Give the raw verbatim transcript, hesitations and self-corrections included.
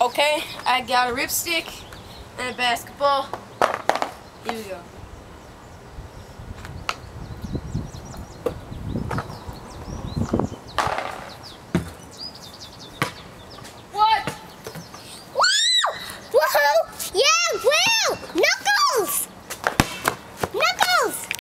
Okay, I got a RipStik and a basketball. Here we go.